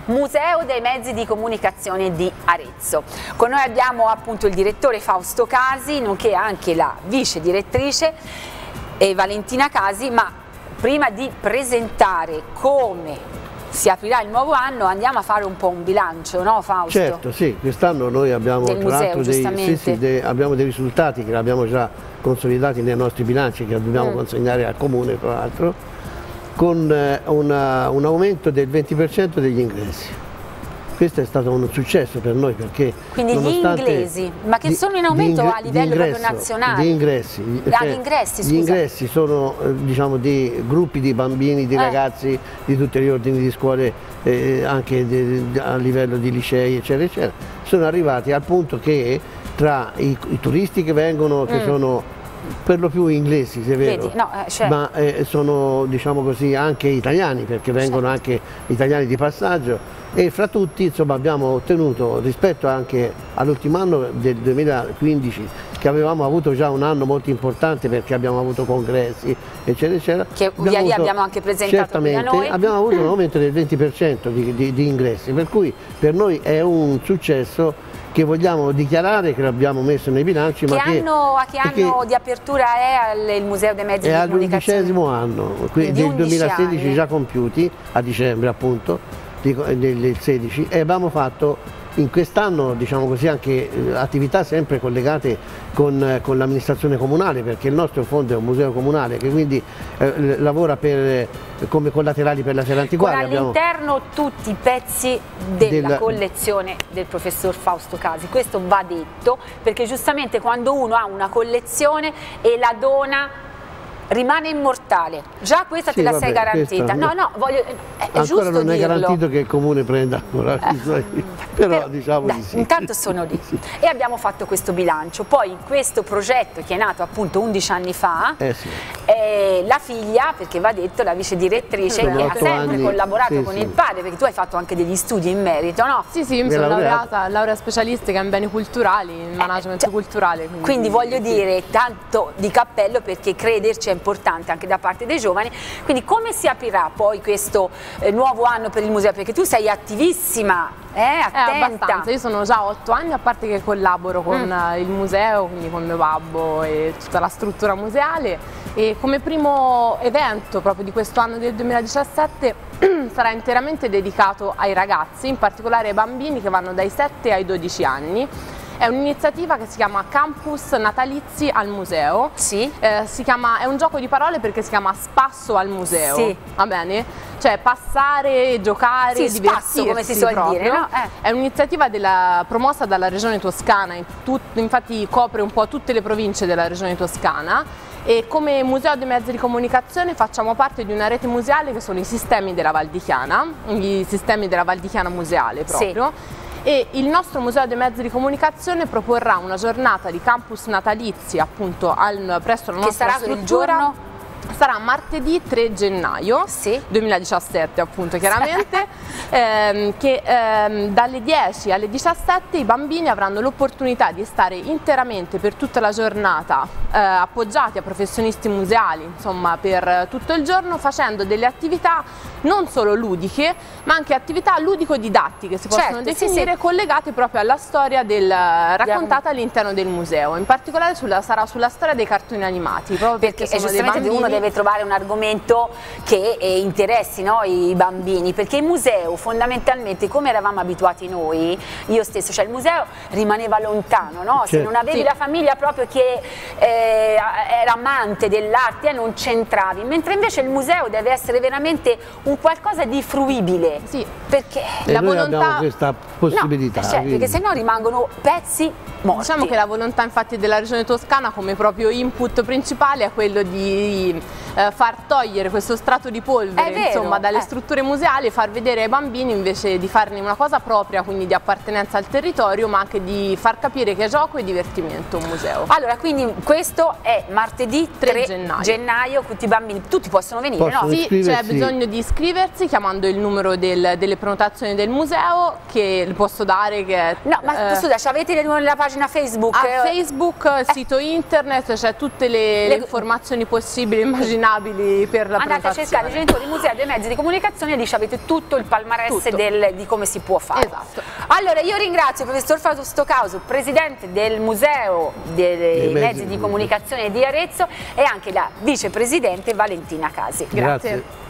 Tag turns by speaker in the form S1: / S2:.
S1: Museo dei Mezzi di Comunicazione di Arezzo. Con noi abbiamo appunto il direttore Fausto Casi, nonché anche la vice direttrice Valentina Casi, ma prima di presentare come si aprirà il nuovo anno andiamo a fare un po' un bilancio, no Fausto?
S2: Certo, sì, quest'anno noi abbiamo abbiamo dei risultati che abbiamo già consolidati nei nostri bilanci che dobbiamo consegnare al Comune, tra l'altro, con un aumento del 20% degli ingressi. Questo è stato un successo per noi perché...
S1: Quindi gli inglesi, ma che sono in aumento a livello proprio nazionale?
S2: Gli ingressi. Gli ingressi sono diciamo di gruppi di bambini, di ragazzi di tutti gli ordini di scuole, anche a livello di licei eccetera eccetera, sono arrivati al punto che tra i turisti che vengono, che sono per lo più inglesi, se è vero.
S1: Vedi, no,
S2: ma sono diciamo così anche italiani, perché vengono anche italiani di passaggio, e fra tutti insomma abbiamo ottenuto, rispetto anche all'ultimo anno del 2015 che avevamo avuto già un anno molto importante perché abbiamo avuto congressi eccetera eccetera,
S1: che via via abbiamo anche presentato
S2: certamente,
S1: da noi.
S2: Abbiamo avuto un aumento del 20% di ingressi, per cui per noi è un successo che vogliamo dichiarare, che l'abbiamo messo nei bilanci.
S1: A che anno di apertura è il Museo dei Mezzi di Comunicazione?
S2: È all'11° anno, del 2016
S1: anni.
S2: Già compiuti, a dicembre appunto, del 16, e abbiamo fatto in quest'anno diciamo così anche attività sempre collegate con l'amministrazione comunale, perché il nostro fondo è un museo comunale che quindi lavora come collaterali per la Fiera Antiquaria.
S1: Con all'interno tutti i pezzi della collezione del professor Fausto Casi, questo va detto perché giustamente quando uno ha una collezione e la dona rimane immortale, già questa te la sei garantita. No, è giusto
S2: ancora non è garantito che il Comune prenda però diciamo
S1: dai,
S2: di sì.
S1: Intanto sono lì e abbiamo fatto questo bilancio. Poi questo progetto che è nato appunto 11 anni fa, la figlia, perché va detto, la vice direttrice, che ha sempre collaborato con il padre, perché tu hai fatto anche degli studi in merito, no?
S3: Sì, mi sono laurea specialistica in beni culturali, in management culturale.
S1: Quindi voglio dire, tanto di cappello, perché crederci è importante anche da parte dei giovani. Quindi come si aprirà poi questo nuovo anno per il museo? Perché tu sei attivissima, attenta.
S3: Abbastanza, io sono già 8 anni, a parte che collaboro con il museo, quindi con mio babbo e tutta la struttura museale, e come primo evento proprio di questo anno del 2017 sarà interamente dedicato ai ragazzi, in particolare ai bambini che vanno dai 7 ai 12 anni. È un'iniziativa che si chiama Campus Natalizi al Museo.
S1: Sì.
S3: È un gioco di parole perché si chiama Spasso al Museo. Sì. Va bene? Cioè passare, giocare, divertirsi,
S1: spasso, come si suol dire, no?
S3: È un'iniziativa promossa dalla Regione Toscana, infatti copre un po' tutte le province della Regione Toscana, e come Museo dei Mezzi di Comunicazione facciamo parte di una rete museale che sono i sistemi della Val di Chiana, i sistemi della Val di Chiana museale proprio. Sì. E il nostro Museo dei Mezzi di Comunicazione proporrà una giornata di campus natalizi appunto presso la nostra struttura. Il giorno? Sarà martedì 3 gennaio 2017 appunto chiaramente, che dalle 10 alle 17 i bambini avranno l'opportunità di stare interamente per tutta la giornata appoggiati a professionisti museali, insomma per tutto il giorno, facendo delle attività non solo ludiche ma anche attività ludico-didattiche, si possono definire, collegate proprio alla storia raccontata all'interno del museo. In particolare sarà sulla storia dei cartoni animati, proprio perché sono
S1: giustamente uno deve trovare un argomento che interessi, no, i bambini, perché il museo fondamentalmente, come eravamo abituati noi, io stesso, cioè il museo rimaneva lontano, no? Se non avevi la famiglia proprio che era amante dell'arte, non c'entravi, mentre invece il museo deve essere veramente un qualcosa di fruibile, perché
S2: la volontà abbiamo questa possibilità,
S1: perché se no rimangono pezzi morti.
S3: Diciamo che la volontà infatti della Regione Toscana come proprio input principale è quello di far togliere questo strato di polvere insomma dalle strutture museali e far vedere ai bambini, invece di farne una cosa propria, quindi di appartenenza al territorio, ma anche di far capire che è gioco e divertimento un museo.
S1: Allora, quindi questo è martedì 3 gennaio, tutti i bambini, tutti possono venire, no?
S3: Sì, c'è bisogno di iscriversi chiamando il numero delle prenotazioni del museo, che le posso dare, che è...
S1: No, ma scusa, avete la pagina Facebook?
S3: Facebook, il sito internet, c'è tutte le informazioni possibili, immaginabili per la
S1: prenotazione. Andate a cercare i genitori Museo dei Mezzi di Comunicazione e lì avete tutto il palmarès l'interesse di come si può fare.
S3: Esatto.
S1: Allora io ringrazio il professor Fausto Causo, presidente del Museo dei Mezzi di Comunicazione di Arezzo, e anche la vicepresidente Valentina Casi.
S2: Grazie.